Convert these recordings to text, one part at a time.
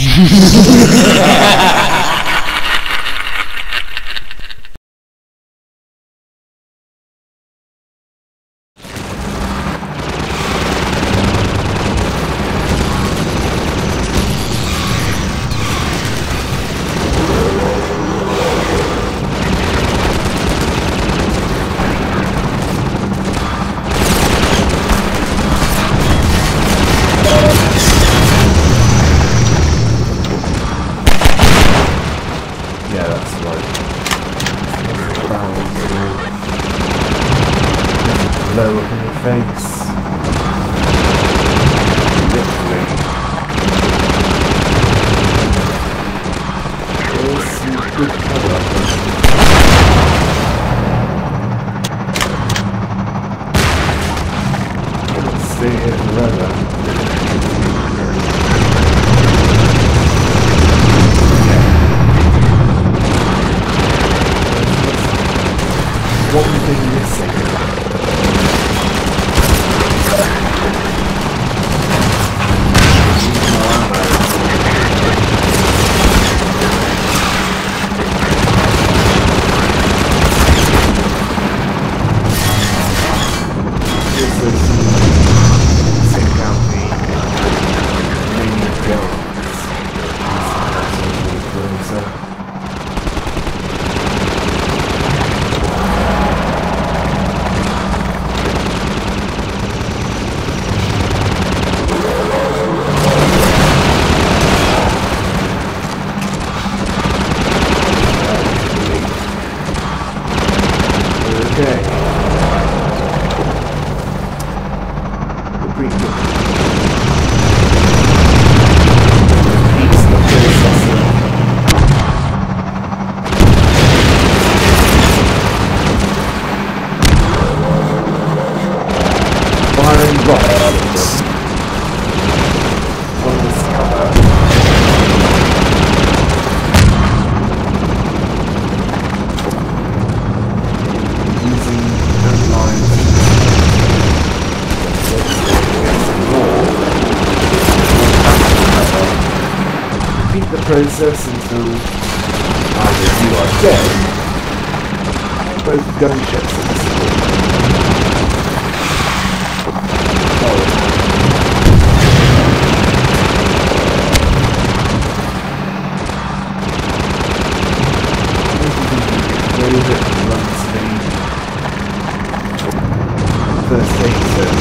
Blow up in your face. Literally. There's some good cover. Let's see it in the weather. One thing missing. Process until either you are dead, both gunships are disabled. Move it and run to the first aid zone.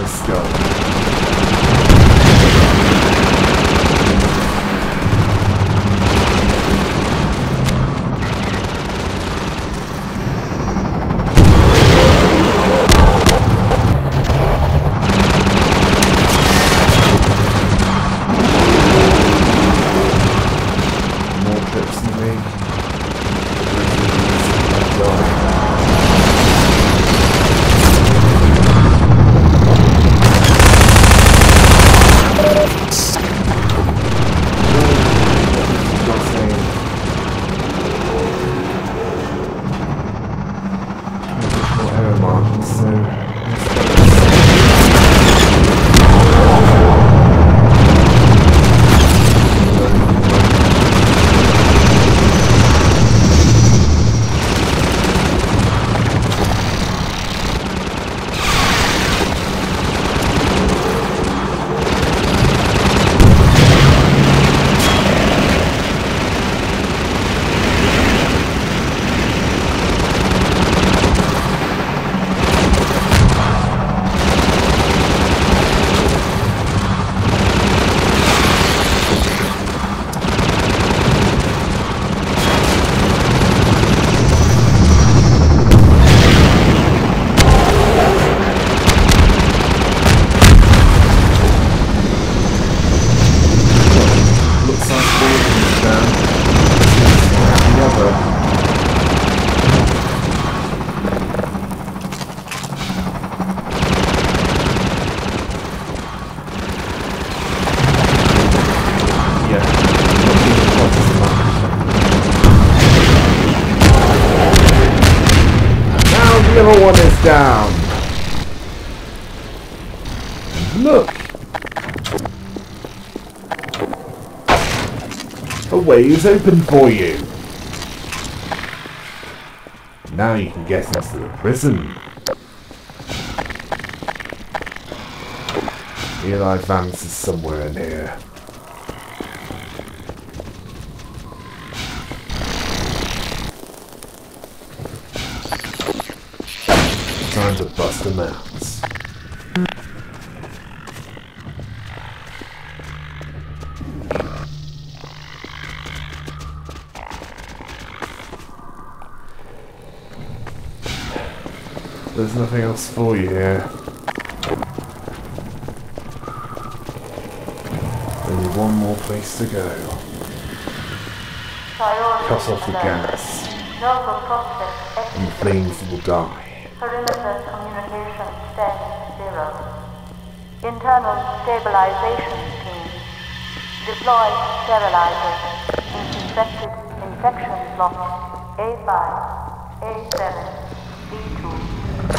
the skull. One is down. Look! A way is open for you. Now you can get into the prison. Eli Vance is somewhere in here. Time to bust them out. There's nothing else for you here. Only one more place to go. Cut off the gas, and the flames will die. Perimeter communication status 0. Internal stabilization team. Deploy sterilizers. Infected infection blocks A5, A7, B2.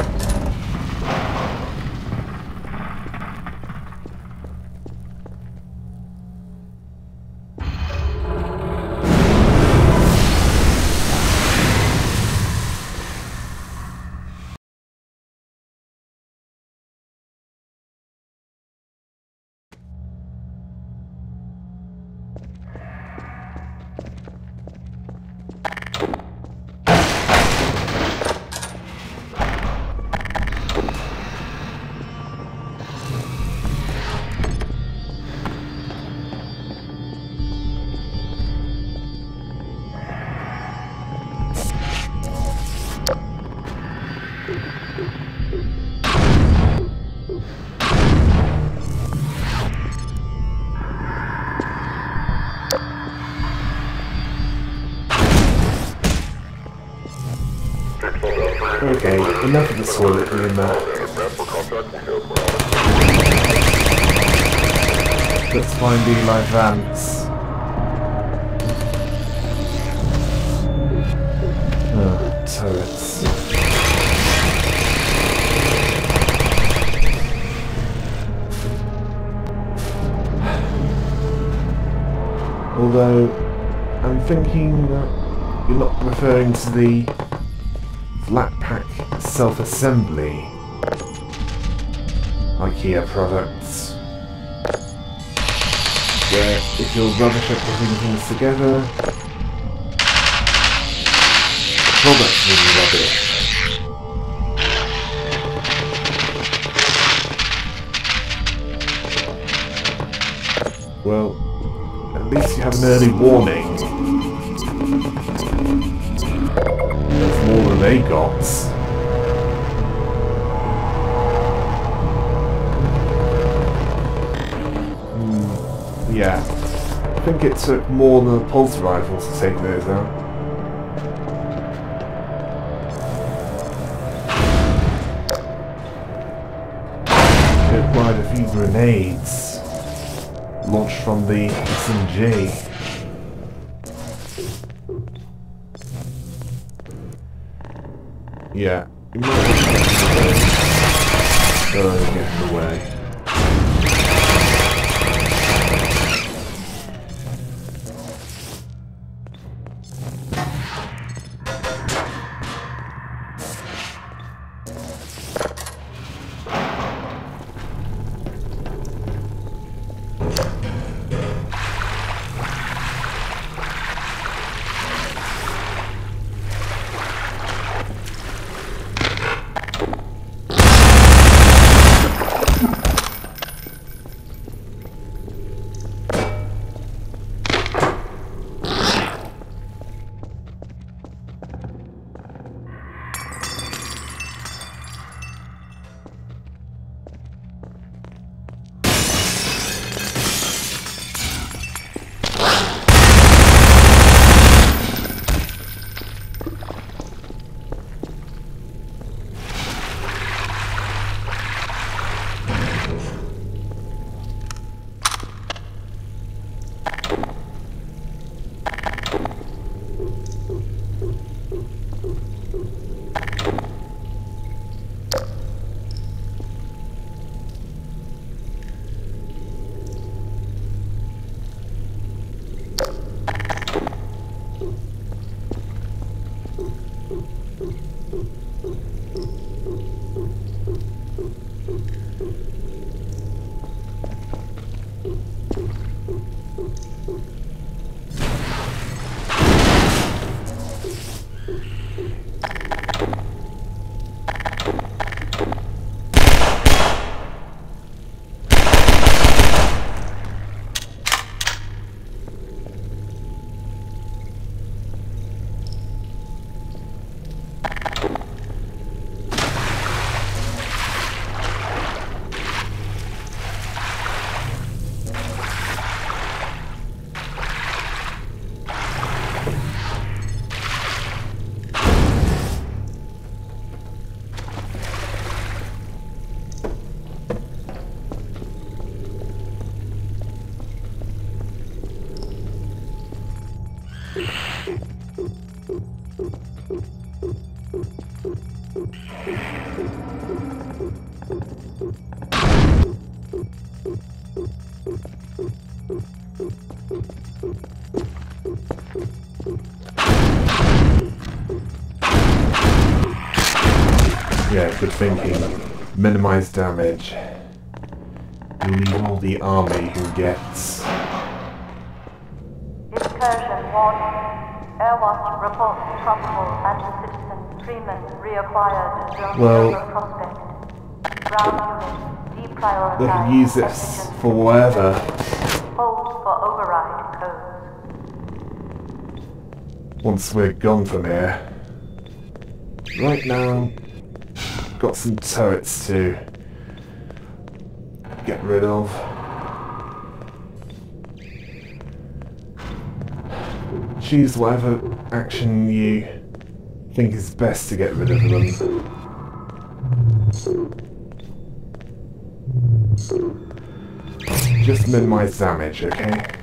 Okay, enough of the toilet in there. Let's find Eli Vance. Oh, turrets. Although, I'm thinking that you're not referring to the flat pack self-assembly IKEA products, where if you're rubbish at putting things together, the products will be rubbish. Well, at least you have an early warning. That's more than they got. Yeah. I think it took more than a pulse rifle to take those out. It required a few grenades launched from the SMG. Yeah, you might want to get in the way. Yeah, good thinking. Minimize damage. You need all the army who gets. Incursion warning. Airwatch reports probable anti-citizen Freeman reacquired Well, prospect. Ground unit deprioritized. they can use this for whatever. Hold for override codes. Once we're gone from here. Right now, got some turrets to get rid of. Choose whatever action you think is best to get rid of them. Just minimize damage, okay?